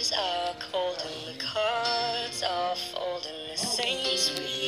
are cold and the cards are folding. The same sweet